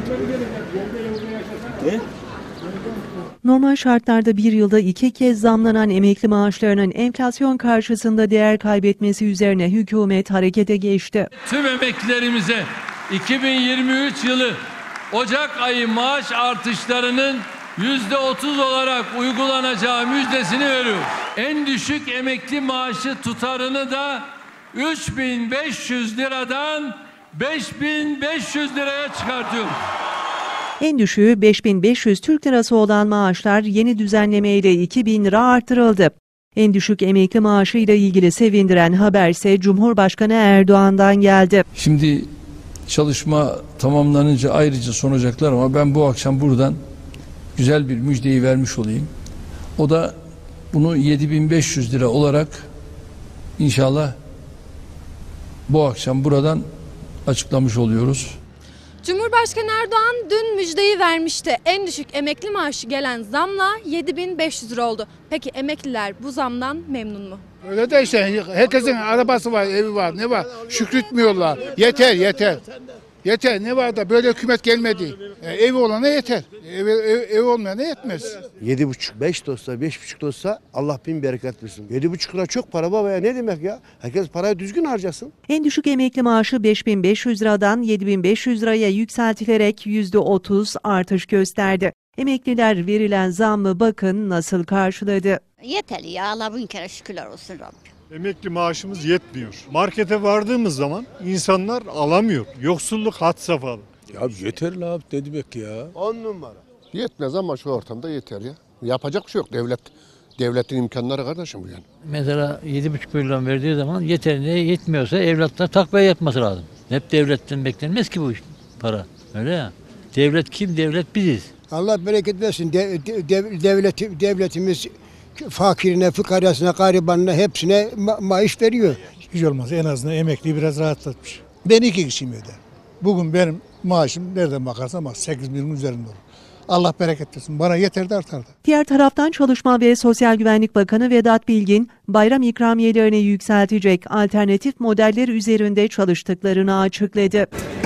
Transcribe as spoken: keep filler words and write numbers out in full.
Ne? Normal şartlarda bir yılda iki kez zamlanan emekli maaşlarının enflasyon karşısında değer kaybetmesi üzerine hükümet harekete geçti. Tüm emeklilerimize iki bin yirmi üç yılı Ocak ayı maaş artışlarının yüzde otuz olarak uygulanacağı müjdesini veriyor. En düşük emekli maaşı tutarını da üç bin beş yüz liradan beş bin beş yüz liraya çıkartıyoruz. En düşüğü beş bin beş yüz Türk Lirası olan maaşlar yeni düzenlemeyle iki bin lira artırıldı. En düşük emekli maaşıyla ilgili sevindiren haber ise Cumhurbaşkanı Erdoğan'dan geldi. Şimdi çalışma tamamlanınca ayrıca sunacaklar ama ben bu akşam buradan güzel bir müjdeyi vermiş olayım. O da bunu yedi bin beş yüz lira olarak inşallah bu akşam buradan açıklamış oluyoruz. Cumhurbaşkanı Erdoğan dün müjdeyi vermişti. En düşük emekli maaşı gelen zamla yedi bin beş yüz lira oldu. Peki emekliler bu zamdan memnun mu? Öyle de işte herkesin arabası var, evi var, ne var? Şükretmiyorlar. Yeter, yeter. Yeter, ne var da böyle hükümet gelmedi. E, evi olana yeter. Evi, ev, ev olmayana yetmez. Yedi buçuk, beş de olsa, beş buçuk da olsa Allah bin bereket versin. Yedi buçuk lira çok para baba ya, ne demek ya? Herkes parayı düzgün harcasın. En düşük emekli maaşı beş bin beş yüz liradan yedi bin beş yüz liraya yükseltilerek yüzde otuz artış gösterdi. Emekliler verilen zammı bakın nasıl karşıladı. Yeterli ya, Allah bin kere şükürler olsun Rabbim. Emekli maaşımız yetmiyor. Markete vardığımız zaman insanlar alamıyor. Yoksulluk had safhada. Ya yeter abi ne demek ya? On numara. Yetmez ama şu ortamda yeter ya. Yapacak bir şey yok. Devlet devletin imkanları kardeşim bu yani. Mesela yedi buçuk milyon verdiği zaman yeterli yetmiyorsa evlatlar takviye yapması lazım. Hep devletten beklenmez ki bu para. Öyle ya. Devlet kim? Devlet biziz. Allah bereket versin. De, de, de, devlet, devletimiz fakirine, fıkarasına, garibanına hepsine ma maaş veriyor. Hiç olmazsa en azından emekliyi biraz rahatlatmış. Ben iki kişiyim evde. Bugün benim maaşım nereden bakarsam bak sekiz binin üzerinde olur. Allah bereket versin. Bana yeter de artar da. Diğer taraftan Çalışma ve Sosyal Güvenlik Bakanı Vedat Bilgin, bayram ikramiyelerini yükseltecek alternatif modeller üzerinde çalıştıklarını açıkladı.